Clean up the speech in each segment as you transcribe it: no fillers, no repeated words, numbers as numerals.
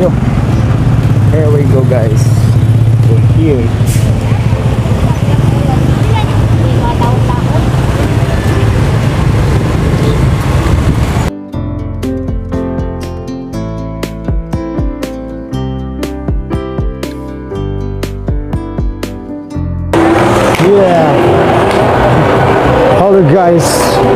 tayo. Here we go guys. We're here. Yeah. Hello guys.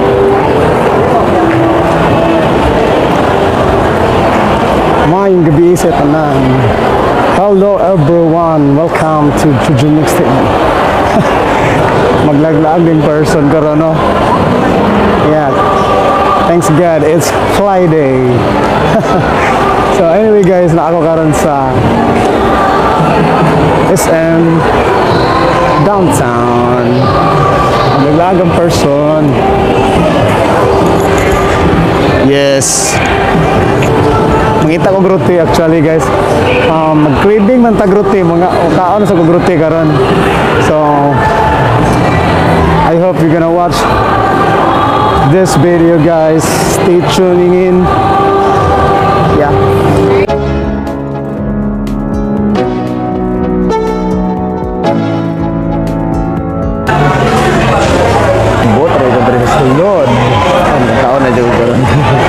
Mayong gabi sa tanan. Hello everyone. Welcome to Jujunix TV. Maglaglag in person karon, no? Yeah. Thanks God, it's Friday. So anyway guys, na ako karon sa SM downtown. Maglaglag in person. Yes. Mangita ko gruti actually guys. Mag-craving man tag gruti, mga kaon sa gruti karon. So I hope you're gonna watch this video guys. Stay tuning in. Yeah. Bot ray ka diri sa sulod. Kaon na jud karon.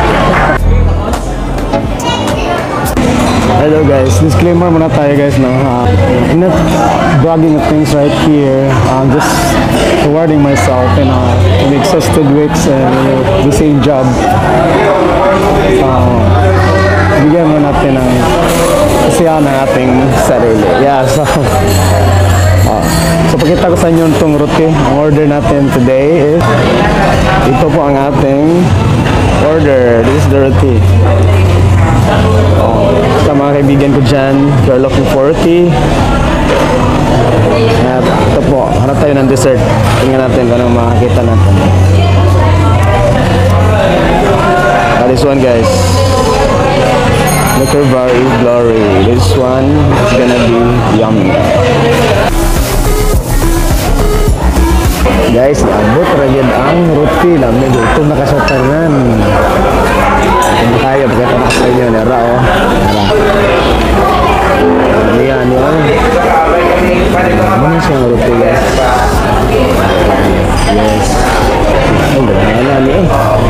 Hello guys, disclaimer muna tayo guys, no? I'm not bragging of things right here. I'm just rewarding myself, you know, in exhausted weeks and the same job. Bigyan mo natin ng kasiyahan ng ating sarili. Yeah, so pakita ko sa inyo itong roti. Ang order natin today is ito po ang ating order. This is the roti. Sa mga kaibigan ko dyan, if you're looking for roti, at ito po, hanap tayo ng dessert. Tingnan natin kung anong makakita natin. This one guys, Liquor Vary Glory. This one is gonna be yummy. Guys, abot ragyan ang roti. Lamig ito nakasataran. Hindi tayo, pagkita na sa inyo, nara o. Nara. Yan, yun. Ano siya ang roti guys? Yes. Ay, gano'n eh.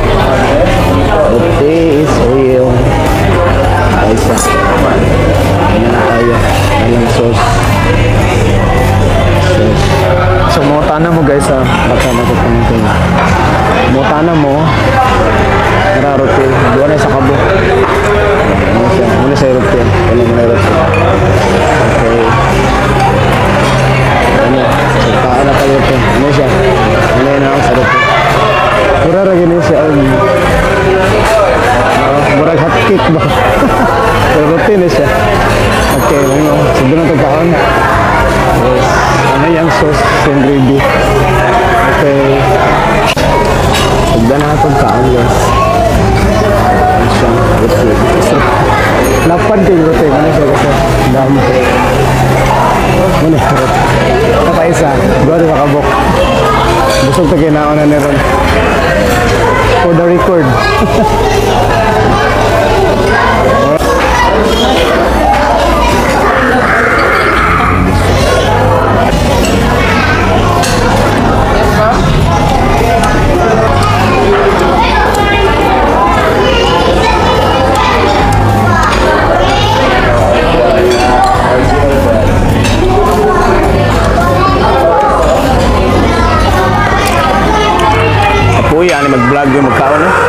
Roti is real. Guys, ano na tayo? Walang sauce. So, mga tanah mo guys ha. Baka nakupuntin. Mga tanah mo. Nara roti. Doon na sa kabo. Muna sa roti. Wala mo na roti. Okay. Ano? Saan na tayo roti. Ano siya? Ano yun ako sa roti. Mura rin yun siya. Murag hot cake ba? Pero roti na siya. Okay. Ano? Siguro na tagkaon. Yes. Ano yung sauce and gravy. Okay. Sigda na itong kaan guys. Ano siya? Roti. Lapad kayo roti. Ano siya kasi? Dami. Ano yung roti? Ito pa isa. Gawin makabok. Busog ito kinaon na niron. For the record. Uy, ano mag-vlog yung magkaon eh.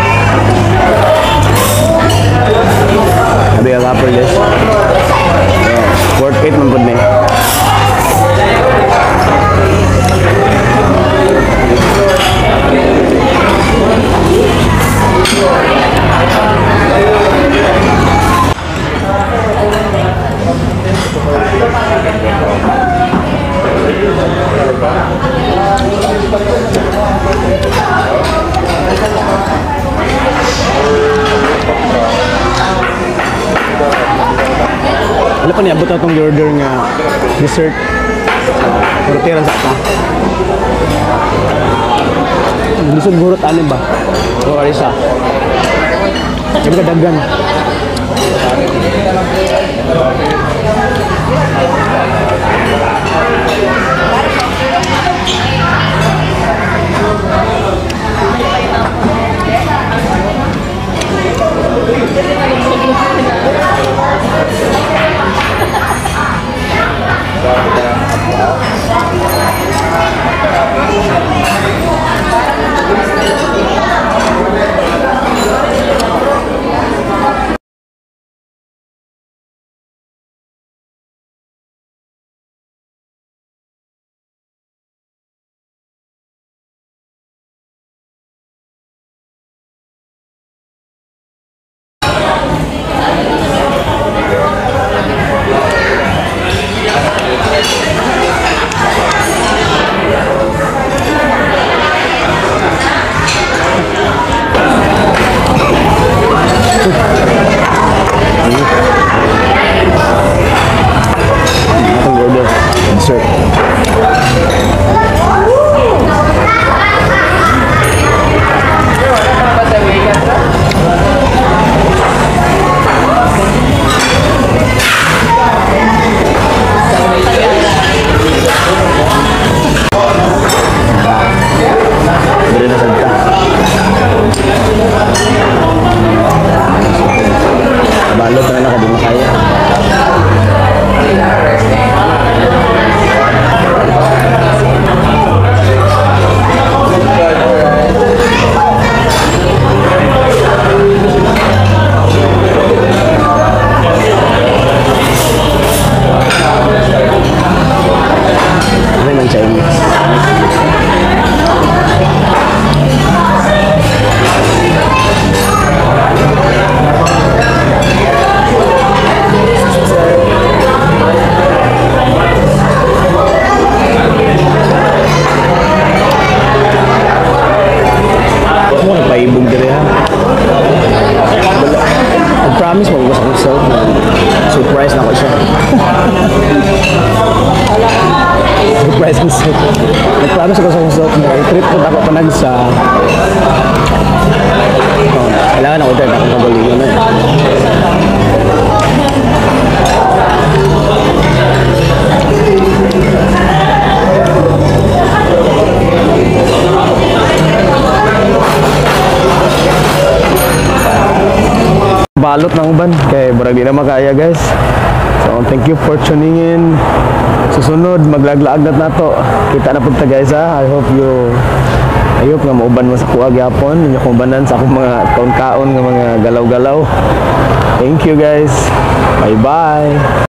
Sabi yung rapper guys. Worth it man po na eh. Wala pa niabot na itong order nga dessert. Roti sa ka. Lisod gurot anin ba? O arisa. Kaya ka dagan. Balot na lang, di makaya. Ano yung Chinese? Paibog dire ha. Nag-promise mo gusto ko self na surprise na ko siya. Surprise ko siya. Nag-promise ko sa self na i-trip ko ako panag sa kailangan ako tayo akong kagalingan na eh. Balot ng uban kay barag di na makaya guys. So thank you for tuning in. Susunod maglaglaag na nato. Kita na punta guys ha. I hope nga mauban mo sa kuha gyapon. Inyo kong banan sa akong mga kaon-kaon nga mga galaw-galaw. Thank you guys. Bye bye.